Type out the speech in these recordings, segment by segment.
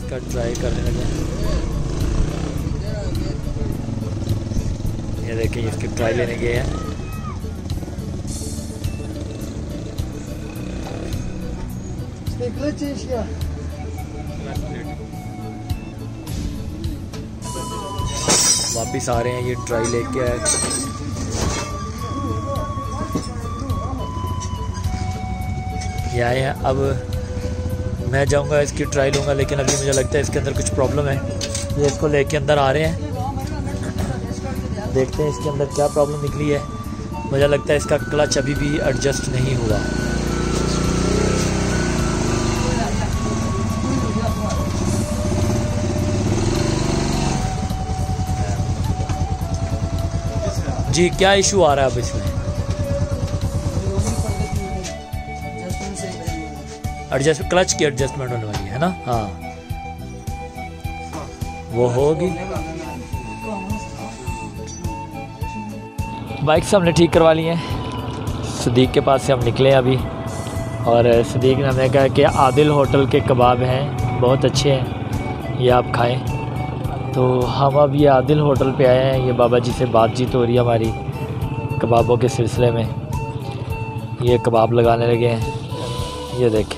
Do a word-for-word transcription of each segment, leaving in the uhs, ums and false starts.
इसका ट्राई करने लगे। ये देखिए इसकी ट्राई लेने गए हैं। वापिस आ रहे हैं ये ट्राई लेके आए। ये आए हैं। अब मैं जाऊंगा इसकी ट्राई लूँगा, लेकिन अभी मुझे लगता है इसके अंदर कुछ प्रॉब्लम है। ये इसको लेके अंदर आ रहे हैं, देखते हैं इसके अंदर क्या प्रॉब्लम निकली है। मुझे लगता है इसका क्लच अभी भी एडजस्ट नहीं हुआ। जी क्या इशू आ रहा है अब इसमें? एडजस्ट क्लच की एडजस्टमेंट होने वाली है ना? हाँ वो होगी। बाइक से हमने ठीक करवा ली है। सदीक के पास से हम निकले अभी, और सदीक ने हमें कहा कि आदिल होटल के कबाब हैं, बहुत अच्छे हैं, ये आप खाएं। तो हम अब ये आदिल होटल पे आए हैं। ये बाबा जी से बातचीत हो रही है हमारी कबाबों के सिलसिले में। ये कबाब लगाने लगे हैं, ये देखें।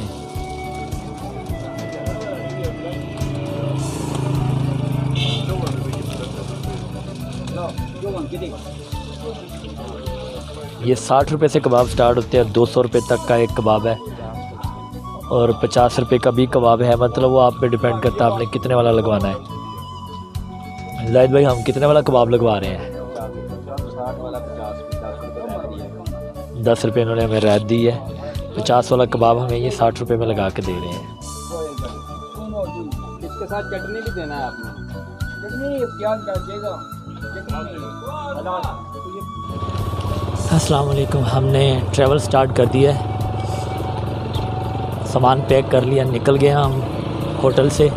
ये साठ रुपये से कबाब स्टार्ट होते हैं, दो सौ रुपये तक का एक कबाब है, और पचास रुपये का भी कबाब है। मतलब वो आप पे डिपेंड करता है आपने कितने वाला लगवाना है। जाहिद भाई हम कितने वाला कबाब लगवा रहे हैं? दस रुपये इन्होंने हमें रैत दी है। पचास वाला कबाब हमें ये साठ रुपये में लगा के दे रहे हैं। इसके साथ चटनी भी देना है आपने। चटनी प्याज डालिएगा। अस्सलाम वालेकुम। हमने ट्रैवल स्टार्ट कर दिया है, सामान पैक कर लिया, निकल गए हम होटल से।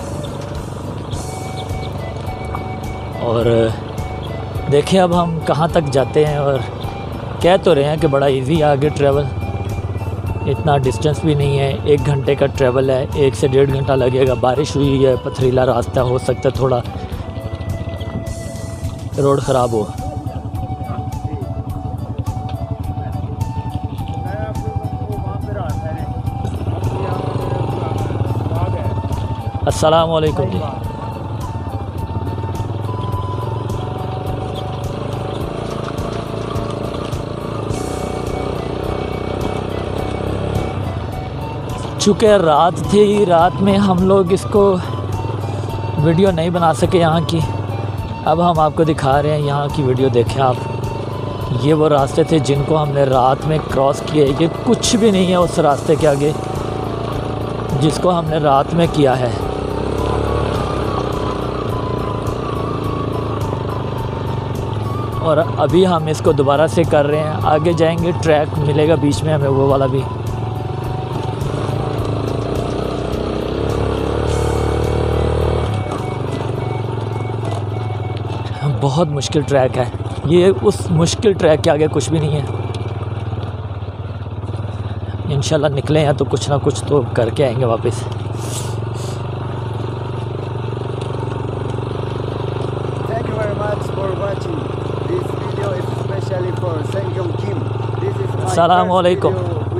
और देखिए अब हम कहाँ तक जाते हैं। और कह तो रहे हैं कि बड़ा इजी है आगे ट्रैवल, इतना डिस्टेंस भी नहीं है, एक घंटे का ट्रैवल है, एक से डेढ़ घंटा लगेगा। बारिश हुई है, पथरीला रास्ता, हो सकता है थोड़ा रोड ख़राब हो। अस्सलाम वालेकुम जी। चूँकि रात थी, रात में हम लोग इसको वीडियो नहीं बना सके यहाँ की। अब हम आपको दिखा रहे हैं यहाँ की वीडियो। देखें आप, ये वो रास्ते थे जिनको हमने रात में क्रॉस किए। ये कुछ भी नहीं है उस रास्ते के आगे जिसको हमने रात में किया है। और अभी हम इसको दोबारा से कर रहे हैं। आगे जाएंगे ट्रैक मिलेगा बीच में हमें, वो वाला भी। बहुत मुश्किल ट्रैक है ये, उस मुश्किल ट्रैक के आगे कुछ भी नहीं है। इंशाल्लाह निकले हैं तो कुछ ना कुछ तो करके आएंगे वापस। अस्सलाम वालेकुम।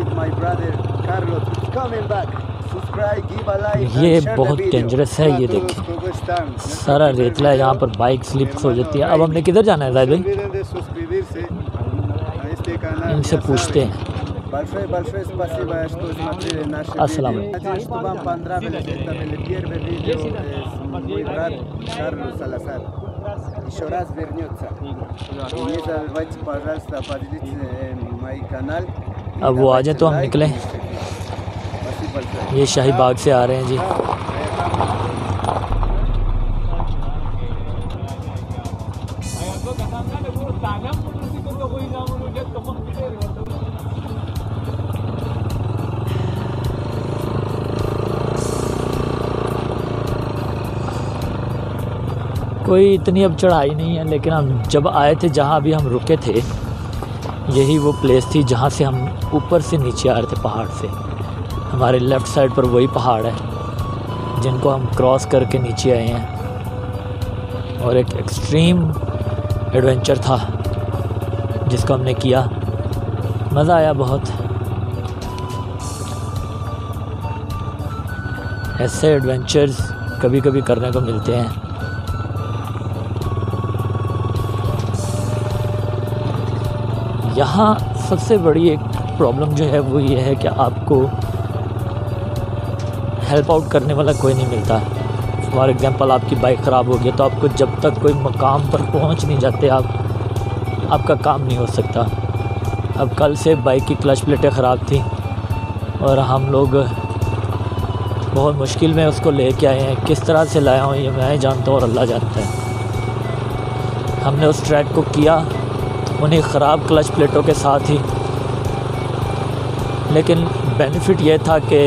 ये बहुत डेंजरस है, ये देखें सारा रेतला है यहाँ पर, बाइक स्लिप हो जाती है। अब हमने किधर जाना है जाहिद भाई? इनसे पूछते हैं। अस्सलाम अब वो आ जाए तो हम निकलें। ये शाही बाग से आ रहे हैं जी। कोई इतनी अब चढ़ाई नहीं है, लेकिन हम जब आए थे जहाँ अभी हम रुके थे, यही वो प्लेस थी जहाँ से हम ऊपर से नीचे आ रहे थे पहाड़ से। हमारे लेफ़्ट साइड पर वही पहाड़ है जिनको हम क्रॉस करके नीचे आए हैं, और एक एक्सट्रीम एडवेंचर था जिसको हमने किया। मज़ा आया बहुत। ऐसे एडवेंचर्स कभी कभी करने को मिलते हैं। यहाँ सबसे बड़ी एक प्रॉब्लम जो है वो ये है कि आपको हेल्प आउट करने वाला कोई नहीं मिलता। फॉर एग्ज़ाम्पल आपकी बाइक ख़राब हो गई तो आपको जब तक कोई मकाम पर पहुंच नहीं जाते आप आपका काम नहीं हो सकता। अब कल से बाइक की क्लच प्लेटें ख़राब थी और हम लोग बहुत मुश्किल में उसको लेके आए हैं। किस तरह से लाया हूँ ये मैं जानता हूँ और अल्लाह जानता है। हमने उस ट्रैक को किया उन्हीं ख़राब क्लच प्लेटों के साथ ही, लेकिन बेनिफिट ये था कि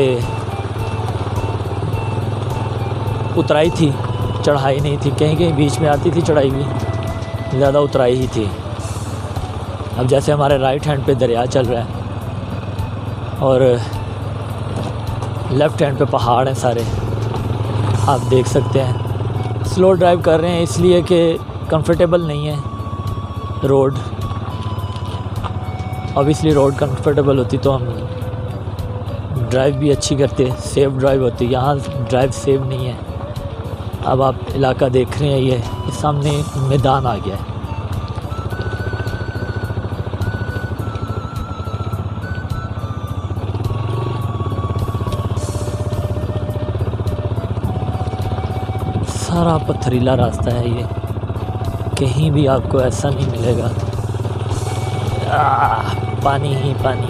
उतराई थी, चढ़ाई नहीं थी। कहीं कहीं बीच में आती थी चढ़ाई भी, ज़्यादा उतराई ही थी। अब जैसे हमारे राइट हैंड पे दरिया चल रहा है और लेफ़्ट हैंड पे पहाड़ हैं सारे, आप देख सकते हैं। स्लो ड्राइव कर रहे हैं इसलिए कि कंफर्टेबल नहीं है रोड। ऑब्वियसली रोड कंफर्टेबल होती तो हम ड्राइव भी अच्छी करते, सेफ़ ड्राइव होती। यहाँ ड्राइव सेफ नहीं है। अब आप इलाका देख रहे हैं, ये इस सामने मैदान आ गया है। सारा पथरीला रास्ता है ये, कहीं भी आपको ऐसा नहीं मिलेगा आ, पानी ही पानी।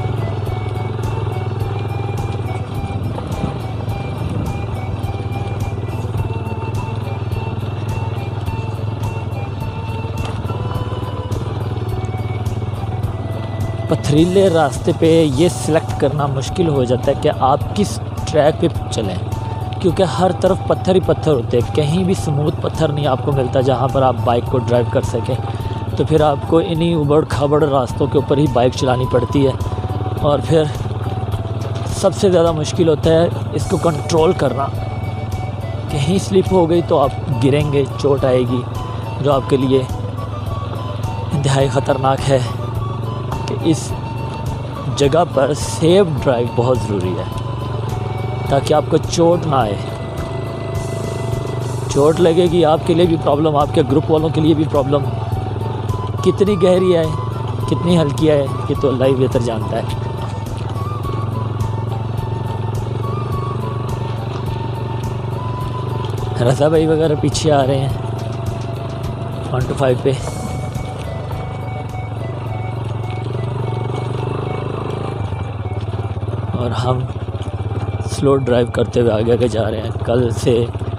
पथरीले रास्ते पे ये सिलेक्ट करना मुश्किल हो जाता है कि आप किस ट्रैक पे चलें, क्योंकि हर तरफ पत्थर ही पत्थर होते हैं। कहीं भी स्मूथ पत्थर नहीं आपको मिलता जहाँ पर आप बाइक को ड्राइव कर सकें। तो फिर आपको इन्हीं उबड़ खाबड़ रास्तों के ऊपर ही बाइक चलानी पड़ती है, और फिर सबसे ज़्यादा मुश्किल होता है इसको कंट्रोल करना। कहीं स्लिप हो गई तो आप गिरेंगे, चोट आएगी, जो आपके लिए इंतहाई ख़तरनाक है। कि इस जगह पर सेफ ड्राइव बहुत ज़रूरी है ताकि आपको चोट ना आए। चोट लगेगी आपके लिए भी प्रॉब्लम, आपके ग्रुप वालों के लिए भी प्रॉब्लम। कितनी गहरी है, कितनी हल्की है, ये तो अल्लाह ही बेहतर जानता है। रज़ा भाई वगैरह पीछे आ रहे हैं वन टू फाइव पे। और हम स्लो ड्राइव करते हुए आगे आगे जा रहे हैं। कल से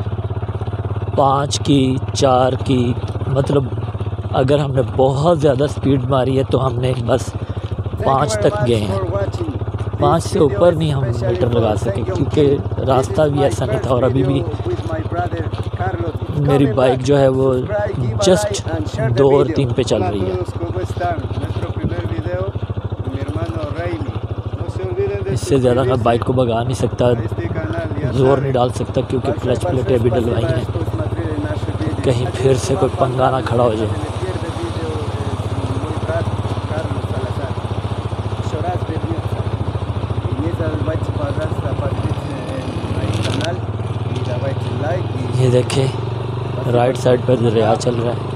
पाँच की, चार की, मतलब अगर हमने बहुत ज़्यादा स्पीड मारी है तो हमने बस पाँच तक गए हैं। पाँच से ऊपर नहीं हम मीटर लगा सके क्योंकि रास्ता भी ऐसा नहीं था। और अभी भी मेरी बाइक जो है वो जस्ट दो और तीन पे चल रही है। इससे ज़्यादा मैं बाइक को भगा नहीं सकता, ज़ोर नहीं डाल सकता क्योंकि क्लच प्लेटें अभी डलवाई हैं, कहीं फिर से कोई पंगा ना खड़ा हो जाए। ये देखे राइट साइड पर दरिया चल रहा है,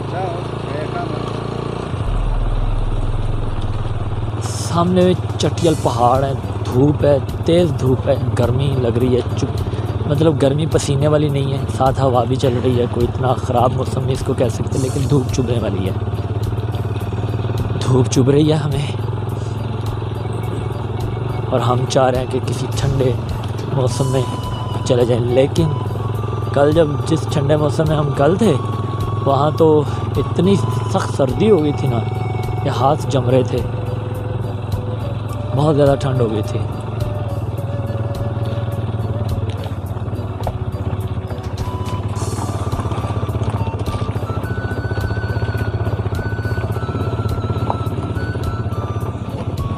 सामने चटियल पहाड़ है, धूप है, तेज़ धूप है, गर्मी लग रही है। चुप मतलब गर्मी पसीने वाली नहीं है, साथ हवा भी चल रही है। कोई इतना ख़राब मौसम नहीं इसको कह सकते, लेकिन धूप चुभने वाली है, धूप चुभ रही है हमें। और हम चाह रहे हैं कि किसी ठंडे मौसम में चले जाएं, लेकिन कल जब जिस ठंडे मौसम में हम कल थे वहाँ तो इतनी सख्त सर्दी हो गई थी ना, ये हाथ जम रहे थे, बहुत ज़्यादा ठंड हो गई थी।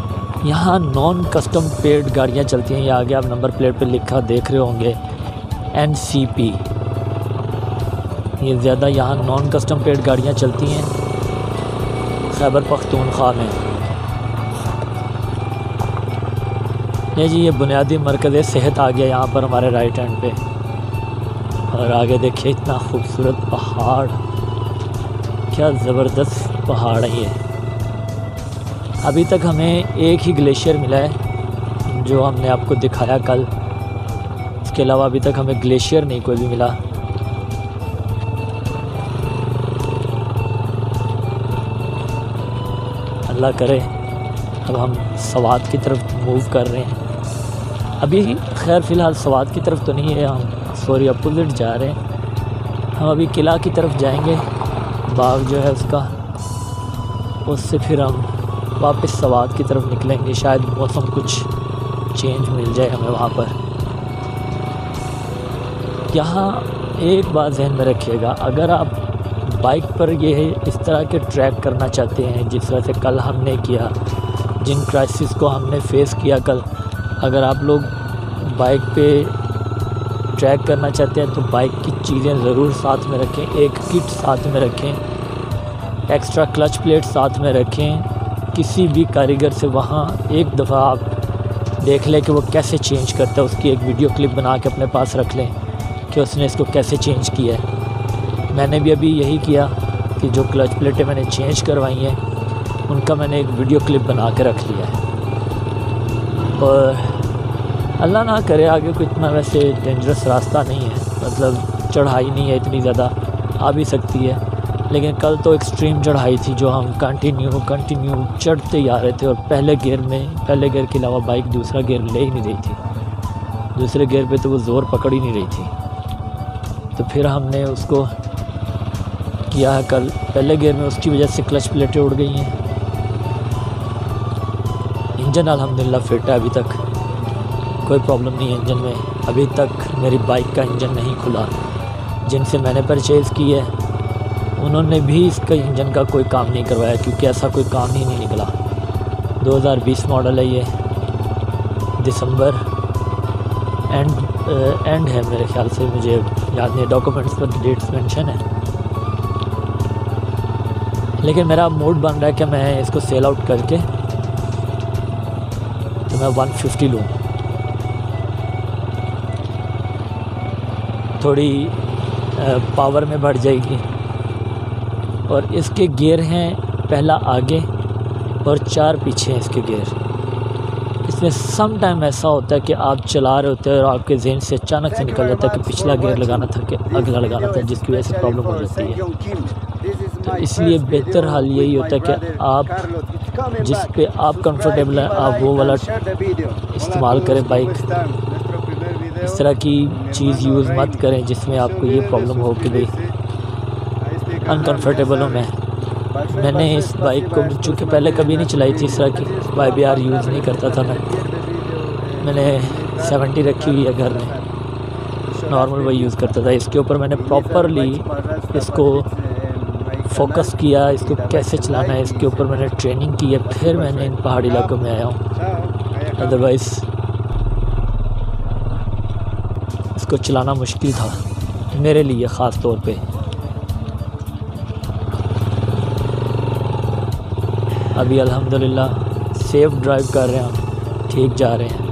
यहाँ नॉन कस्टम पेड गाड़ियाँ चलती हैं। ये आगे आप नंबर प्लेट पे लिखा देख रहे होंगे एन सी पी। ये ज़्यादा यहाँ नॉन कस्टम पेड गाड़ियाँ चलती हैं खैबर पख्तूनख्वा में। ये जी ये बुनियादी मरकज़ सेहत आ गया यहाँ पर हमारे राइट हैंड पे। और आगे देखिए इतना खूबसूरत पहाड़, क्या ज़बरदस्त पहाड़ है ये। अभी तक हमें एक ही ग्लेशियर मिला है जो हमने आपको दिखाया कल, इसके अलावा अभी तक हमें ग्लेशियर नहीं कोई भी मिला। अल्लाह करे अब हम सवात की तरफ मूव कर रहे हैं। अभी खैर फ़िलहाल सवात की तरफ तो नहीं है, हम सॉरी अपोजिट जा रहे हैं। हम अभी किला की तरफ जाएंगे, बाग जो है उसका, उससे फिर हम वापस सवात की तरफ निकलेंगे। शायद मौसम कुछ चेंज मिल जाए हमें वहाँ पर। यहाँ एक बात जहन में रखिएगा, अगर आप बाइक पर ये इस तरह के ट्रैक करना चाहते हैं जिस तरह से कल हमने किया, जिन क्राइसिस को हमने फेस किया कल, अगर आप लोग बाइक पे ट्रैक करना चाहते हैं तो बाइक की चीज़ें ज़रूर साथ में रखें। एक किट साथ में रखें, एक्स्ट्रा क्लच प्लेट साथ में रखें। किसी भी कारीगर से वहाँ एक दफ़ा आप देख लें कि वो कैसे चेंज करता है, उसकी एक वीडियो क्लिप बना के अपने पास रख लें कि उसने इसको कैसे चेंज किया है। मैंने भी अभी यही किया कि जो क्लच प्लेटें मैंने चेंज करवाई हैं उनका मैंने एक वीडियो क्लिप बना के रख लिया है। और अल्लाह ना करे आगे कोई इतना वैसे डेंजरस रास्ता नहीं है, मतलब चढ़ाई नहीं है इतनी ज़्यादा, आ भी सकती है। लेकिन कल तो एक्सट्रीम चढ़ाई थी जो हम कंटिन्यू कंटिन्यू चढ़ते ही आ रहे थे। और पहले गियर में पहले गियर के अलावा बाइक दूसरा गियर ले ही नहीं रही थी, दूसरे गियर पे तो वो ज़ोर पकड़ ही नहीं रही थी। तो फिर हमने उसको किया है कल पहले गियर में, उसकी वजह से क्लच प्लेटें उड़ गई हैं। इंजन अल्हम्दुलिल्लाह फिट है, अभी तक कोई प्रॉब्लम नहीं है इंजन में। अभी तक मेरी बाइक का इंजन नहीं खुला। जिनसे मैंने परचेज़ की है उन्होंने भी इसका इंजन का कोई काम नहीं करवाया, क्योंकि ऐसा कोई काम ही नहीं निकला। दो हज़ार बीस मॉडल है ये, दिसंबर एंड एंड है मेरे ख्याल से, मुझे याद नहीं, डॉक्यूमेंट्स पर डेट्स मेंशन है। लेकिन मेरा मूड बन रहा है कि मैं इसको सेल आउट करके तो मैं वन फिफ्टी लूँ। थोड़ी पावर में बढ़ जाएगी। और इसके गियर हैं पहला आगे और चार पीछे हैं इसके गियर। इसमें सम टाइम ऐसा होता है कि आप चला रहे होते हैं और आपके जहन से अचानक से निकल जाता है कि पिछला गियर लगाना था कि अगला लगाना था, जिसकी वजह से प्रॉब्लम हो जाती है। तो इसलिए बेहतर हाल यही होता है कि आप जिस पे आप कंफर्टेबल हैं आप वो वाला इस्तेमाल करें बाइक। इस तरह की चीज़ यूज़ मत करें जिसमें आपको ये प्रॉब्लम हो कि भाई अनकंफर्टेबल हूँ मैं। मैंने इस बाइक को चूँकि पहले कभी नहीं चलाई थी, इस तरह की वाई बी आर यूज़ नहीं करता था मैं। मैंने सेवेंटी रखी हुई है घर में, नॉर्मल वही यूज़ करता था। इसके ऊपर मैंने प्रॉपरली इसको फोकस किया, इसको कैसे चलाना है इसके ऊपर मैंने ट्रेनिंग की है, फिर मैंने इन पहाड़ी इलाकों में आया हूँ। अदरवाइज़ इसको चलाना मुश्किल था मेरे लिए ख़ास तौर पे। अभी अल्हम्दुलिल्लाह सेफ़ ड्राइव कर रहे हैं हम, ठीक जा रहे हैं।